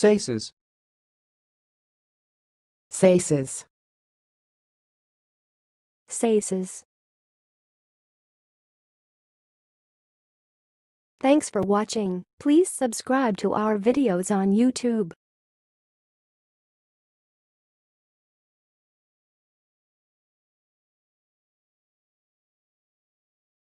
saices, saices, saices. Thanks for watching. Please subscribe to our videos on YouTube.